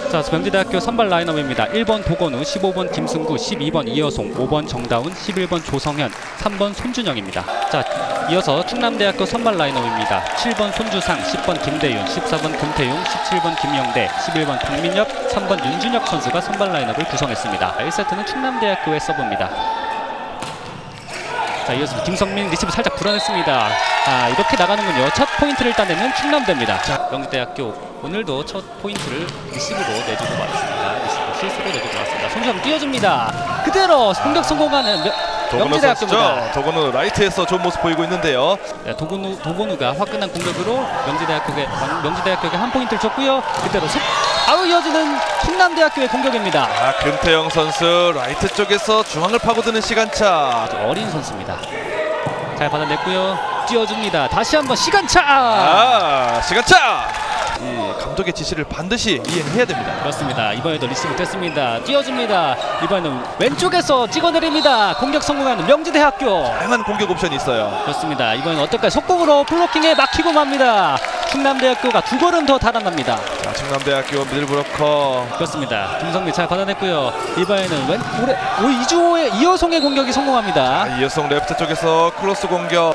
자, 명지대학교 선발 라인업입니다. 1번 도건우, 15번 김승구, 12번 이여송, 5번 정다운, 11번 조성현, 3번 손준영입니다. 자, 이어서 충남대학교 선발 라인업입니다. 7번 손주상, 10번 김대윤, 14번 금태용, 17번 김영대, 11번 박민엽, 3번 윤준혁 선수가 선발 라인업을 구성했습니다. 1세트는 충남대학교의 서브입니다. 자, 이어서 김성민 리시브 살짝 불안했습니다. 아, 이렇게 나가는군요. 첫 포인트를 따내는 충남대입니다. 자, 명지대학교 오늘도 첫 포인트를 리시브로 내주고 말았습니다. 리시브 실수로 내주고 말았습니다. 손주영 띄워줍니다. 그대로 공격 성공하는 명지대학교입니다. 도건우 라이트에서 좋은 모습 보이고 있는데요. 네, 도건우가 화끈한 공격으로 명지대학교에게 한 포인트를 줬고요. 그대로 바로 이어지는 충남대학교의 공격입니다. 아, 금태영 선수 라이트 쪽에서 중앙을 파고드는 시간차. 어린 선수입니다. 잘 받아냈고요. 띄워줍니다. 다시 한번 시간차. 시간차. 이 감독의 지시를 반드시 이행해야 됩니다. 그렇습니다. 이번에도 리시브 됐습니다. 띄워줍니다. 이번에는 왼쪽에서 찍어내립니다. 공격 성공하는 명지대학교. 다양한 공격 옵션이 있어요. 그렇습니다. 이번엔 어떨까요? 속공으로 블로킹에 막히고 맙니다. 충남대학교가 두 걸음 더 달아납니다. 자, 충남대학교 미들브로커. 그렇습니다. 김성민 잘 받아냈고요. 이번에는 이주호의 이여송의 공격이 성공합니다. 이여송 레프트 쪽에서 크로스 공격.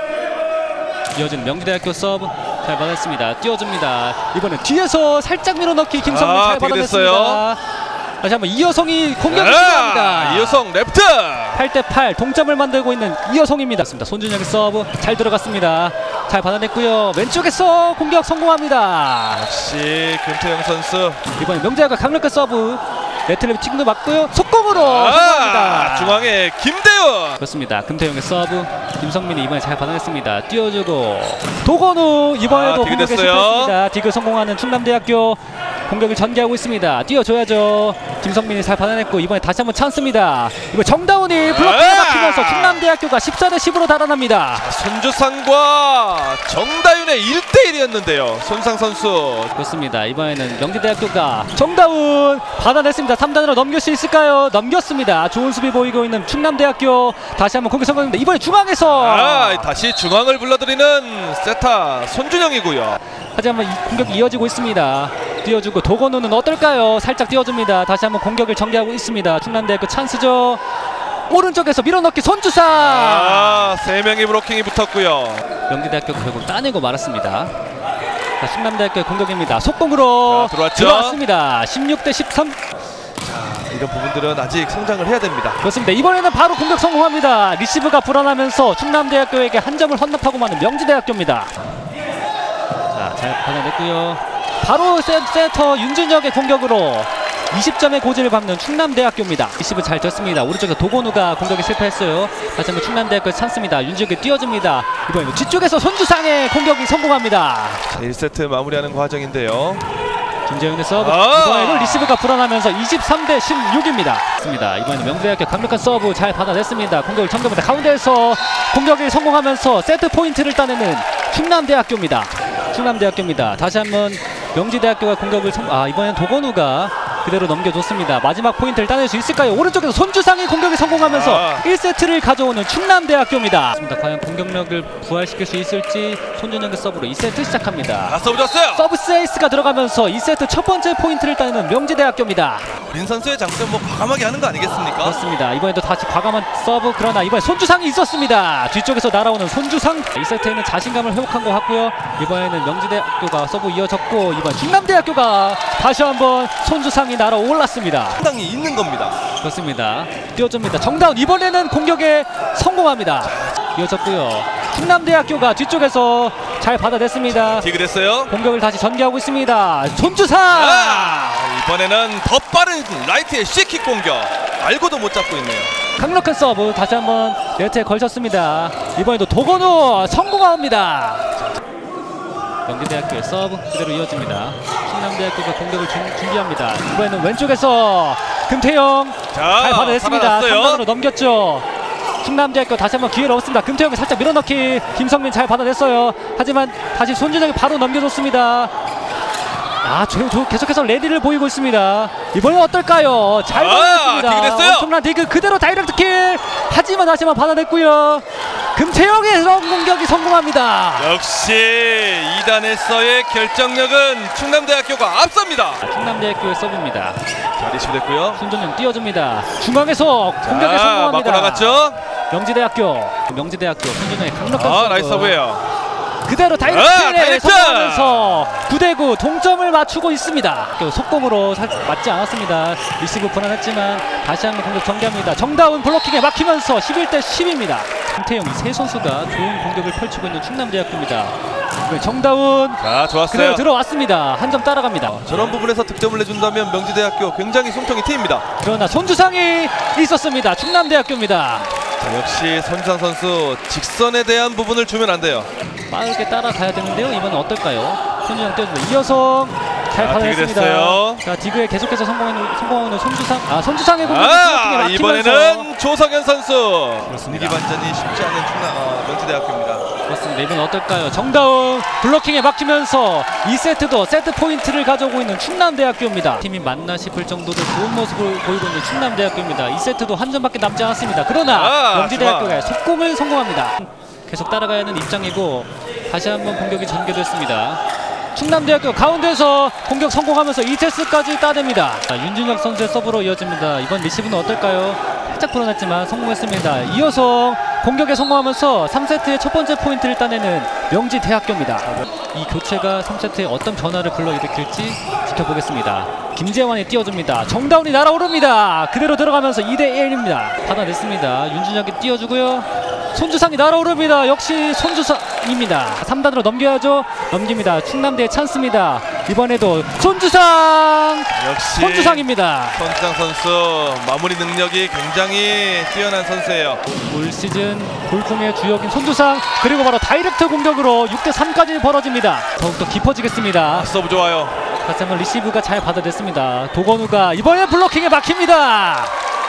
이어진 명지대학교 서브 잘 받았습니다. 띄워줍니다. 이번엔 뒤에서 살짝 밀어넣기 김성민 잘 받아냈습니다. 다시 한번 이여송이 공격을 시도합니다. 이여송 레프트 8대8 동점을 만들고 있는 이여송입니다. 손준영의 서브 잘 들어갔습니다. 잘 받아냈고요. 왼쪽에서 공격 성공합니다. 역시 금태영 선수. 이번엔 명지대학교 강력한 서브 네트를 찍는 맞고요. 속공으로 성공합니다. 중앙에 김대윤. 그렇습니다. 금태용의 서브 김성민이 이번에 잘 받아냈습니다. 띄워주고 도건우 이번에도 공격에 실패했습니다. 디그 성공하는 충남대학교 공격을 전개하고 있습니다. 띄워줘야죠. 김성민이 잘 받아냈고 이번에 다시 한번 찬스입니다. 이번 정다운이 블록에 막히면서 충남대학교가 14대10으로 달아납니다. 손주상과 정다윤의 1대1이었는데요. 손상 선수. 그렇습니다. 이번에는 명지대학교가 정다운 받아냈습니다. 3단으로 넘길 수 있을까요? 넘겼습니다. 좋은 수비 보이고 있는 충남대학교. 다시 한번 공격 성공입니다. 이번에 중앙에서 다시 중앙을 불러들이는 세타 손준영이고요. 하지만 이 공격이 이어지고 있습니다. 띄워주고 도건우는 어떨까요? 살짝 띄워줍니다. 다시 한번 공격을 전개하고 있습니다. 충남대학교 찬스죠. 오른쪽에서 밀어넣기 손주상. 3명의 브로킹이 붙었고요. 명지대학교가 결국 따내고 말았습니다. 자, 충남대학교의 공격입니다. 속공으로 들어왔습니다. 16대13. 이런 부분들은 아직 성장을 해야 됩니다. 그렇습니다. 이번에는 바로 공격 성공합니다. 리시브가 불안하면서 충남대학교에게 한 점을 헌납하고 마는 명지대학교입니다. 자, 잘 받아냈고요. 바로 세터 윤준혁의 공격으로 20점의 고지를 밟는 충남대학교입니다. 리시브 잘 졌습니다. 오른쪽에서 도건우가 공격에 실패했어요. 다시 한번 충남대학교 찬스입니다. 윤준혁이 띄워줍니다. 이번에는 뒤쪽에서 손주상의 공격이 성공합니다. 자, 1세트 마무리하는 과정인데요. 김재윤의 서브. 이번에는 리시브가 불안하면서 23대16입니다. 이번에는 명지대학교 강력한 서브 잘 받아냈습니다. 공격을 전개합니다. 가운데에서 공격이 성공하면서 세트 포인트를 따내는 충남대학교입니다. 다시 한번 명지대학교가 공격을 이번엔 도건우가 그대로 넘겨줬습니다. 마지막 포인트를 따낼 수 있을까요? 오른쪽에서 손주상의 공격이 성공하면서 1세트를 가져오는 충남대학교입니다. 과연 공격력을 부활시킬 수 있을지 손준영의 서브로 2세트 시작합니다. 서브 줬어요. 서브 세이스가 들어가면서 2세트 첫 번째 포인트를 따내는 명지대학교입니다. 어린 선수의 장점 과감하게 하는 거 아니겠습니까? 그렇습니다. 이번에도 다시 과감한 서브. 그러나 이번에 손주상이 있었습니다. 뒤쪽에서 날아오는 손주상. 2세트에는 자신감을 회복한 것 같고요. 이번에는 명지대학교가 서브 이어졌고 이번 충남대학교가 다시 한번 손주상이 날아올랐습니다. 상당히 있는 겁니다. 그렇습니다. 띄워줍니다. 정다운 이번에는 공격에 성공합니다. 이어졌고요. 충남대학교가 뒤쪽에서 잘 받아냈습니다. 디그됐어요. 공격을 다시 전개하고 있습니다. 손주상! 이번에는 더 빠른 라이트의 쉐킥 공격. 알고도 못 잡고 있네요. 강력한 서브 다시 한번 네트에 걸쳤습니다. 이번에도 도건우 성공합니다. 명지대학교의 서브 그대로 이어집니다. 충남대학교가 공격을 준비합니다. 이번에는 왼쪽에서 금태영 잘 받아냈습니다. 3단으로 넘겼죠. 충남대학교 다시 한번 기회를 얻습니다. 금태영이 살짝 밀어넣기 김성민 잘 받아냈어요. 하지만 다시 손준영이 바로 넘겨줬습니다. 계속해서 레디를 보이고 있습니다. 이번엔 어떨까요? 잘 받아냈습니다. 디그 됐어요. 엄청난 디그 그대로 다이렉트 킬. 하지만 다시 한번 받아냈고요. 금태영의 공격이 성공합니다. 역시 2단에서의 결정력은 충남대학교가 앞섭니다. 충남대학교의 서브입니다. 자, 리시브 됐고요. 손준영 띄워줍니다. 중앙에서 공격에 성공합니다. 맞고 나갔죠? 명지대학교 손준영의 강력한 서브. 나이스 서브예요. 그대로 다이렉트에 다이렉트! 성공하면서 9대9 동점을 맞추고 있습니다. 속공으로 맞지 않았습니다. 리시브 불안했지만 다시 한번 공격 전개합니다. 정다운 블로킹에 막히면서 11대10입니다. 김태용 이 세 선수가 좋은 공격을 펼치고 있는 충남대학교입니다. 정다운 자, 좋았어요. 그대로 들어왔습니다. 한 점 따라갑니다. 저런 부분에서 득점을 내준다면 명지대학교 굉장히 숨통이 트입니다. 그러나 손주상이 있었습니다. 충남대학교입니다. 자, 역시 손주상 선수 직선에 대한 부분을 주면 안 돼요. 빠르게 따라가야 되는데요. 이번엔 어떨까요? 손주상 띄워줍니다. 이어서 잘 받아냈습니다. 자, 디그에 계속해서 성공하는 손주상의 공격이 블로킹에 막히면서 이번에는 조성현 선수. 그렇습니다. 분위기 반전이 쉽지 않은 명지대학교입니다. 그렇습니다. 이번엔 어떨까요? 정다운 블로킹에 막히면서 2세트도 세트 포인트를 가져오고 있는 충남대학교입니다. 팀이 맞나 싶을 정도로 좋은 모습을 보이고 있는 충남대학교입니다. 2세트도 한 점밖에 남지 않았습니다. 그러나 명지대학교가 속공을 성공합니다. 계속 따라가야 하는 입장이고 다시 한번 공격이 전개됐습니다. 충남대학교 가운데서 공격 성공하면서 2체스까지 따냅니다. 윤준혁 선수의 서브로 이어집니다. 이번 리시브는 어떨까요? 살짝 불어났지만 성공했습니다. 이어서 공격에 성공하면서 3세트의 첫 번째 포인트를 따내는 명지대학교입니다. 이 교체가 3세트에 어떤 변화를 불러일으킬지 지켜보겠습니다. 김재환이 띄워줍니다. 정다운이 날아오릅니다. 그대로 들어가면서 2대1입니다. 받아냈습니다. 윤준혁이 띄워주고요. 손주상이 날아오릅니다. 역시 손주상입니다. 3단으로 넘겨야죠. 넘깁니다. 충남대의 찬스입니다. 이번에도 손주상! 역시 손주상입니다. 손주상 선수 마무리 능력이 굉장히 뛰어난 선수예요. 올 시즌 돌풍의 주역인 손주상, 그리고 바로 다이렉트 공격으로 6대3까지 벌어집니다. 더욱더 깊어지겠습니다. 서브 좋아요. 다시 한번 리시브가 잘 받아냈습니다. 도건우가 이번에 블로킹에 막힙니다.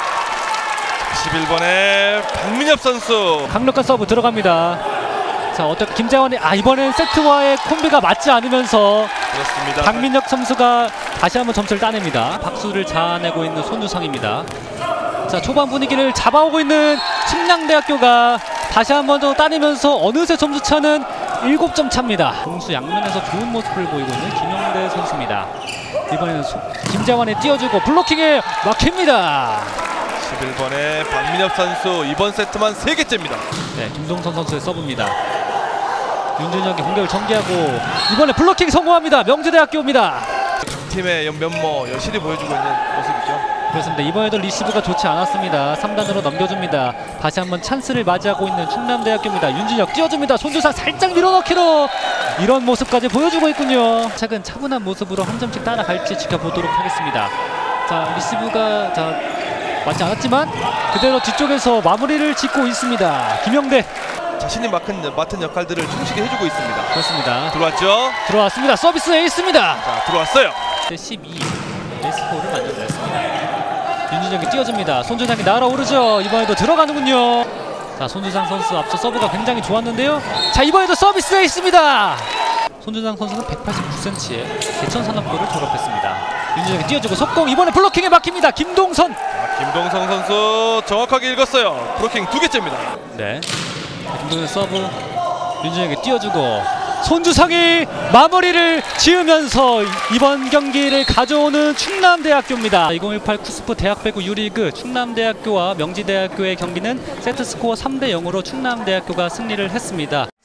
11번의 박민엽 선수. 강력한 서브 들어갑니다. 자, 어떻게 김재환이 이번엔 세트와의 콤비가 맞지 않으면서 그렇습니다. 박민혁 선수가 다시 한번 점수를 따냅니다. 박수를 자아내고 있는 손주상입니다. 자, 초반 분위기를 잡아오고 있는 충남대학교가 다시 한번 더 따내면서 어느새 점수차는 7점 차입니다. 공수 양면에서 좋은 모습을 보이고 있는 김영대 선수입니다. 이번에는 김재환이 띄워주고 블로킹에 막힙니다. 11번의 박민엽 선수 이번 세트만 3개째입니다. 네, 김동선 선수의 서브입니다. 윤준혁이 공격을 전개하고 이번에 블로킹 성공합니다. 명지대학교입니다. 팀의 면모 여실히 보여주고 있는 모습이죠. 그렇습니다. 이번에도 리시브가 좋지 않았습니다. 3단으로 넘겨줍니다. 다시 한번 찬스를 맞이하고 있는 충남대학교입니다. 윤준혁 띄워줍니다. 손주상 살짝 밀어넣기로 이런 모습까지 보여주고 있군요. 최근 차분한 모습으로 한 점씩 따라갈지 지켜보도록 하겠습니다. 자, 리시브가 맞지 않았지만 그대로 뒤쪽에서 마무리를 짓고 있습니다. 김영대 자신이 맡은 역할들을 충실히 해주고 있습니다. 그렇습니다. 들어왔죠? 들어왔습니다. 서비스 에이스입니다. 자, 들어왔어요. 12 에스코를 만들어냈습니다. 윤준혁이 띄워줍니다. 손준상이 날아오르죠. 이번에도 들어가는군요. 자, 손준상 선수 앞서 서브가 굉장히 좋았는데요. 자, 이번에도 서비스 에이스입니다. 손준상 선수는 189cm에 개천산업고를 졸업했습니다. 윤준혁이 띄워주고 속공, 이번에 블로킹에 막힙니다. 김동선. 자, 김동성 선수 정확하게 읽었어요. 브로킹 2개째입니다. 네, 김동선 서브, 윤준혁이 띄워주고 손주상이 마무리를 지으면서 이번 경기를 가져오는 충남대학교입니다. 2018 쿠스프 대학 배구 유리그 충남대학교와 명지대학교의 경기는 세트스코어 3대0으로 충남대학교가 승리를 했습니다.